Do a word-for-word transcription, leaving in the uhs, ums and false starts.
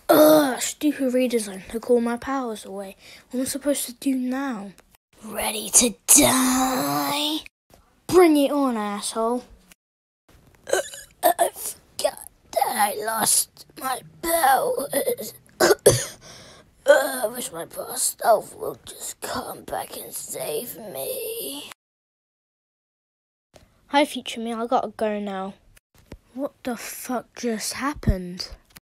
Ugh, stupid redesign took all my powers away. What am I supposed to do now? Ready to die? Bring it on, asshole. Uh, I forgot that I lost my powers. uh, I wish my past self would just come back and save me. Hi, future me. I gotta go now. What the fuck just happened?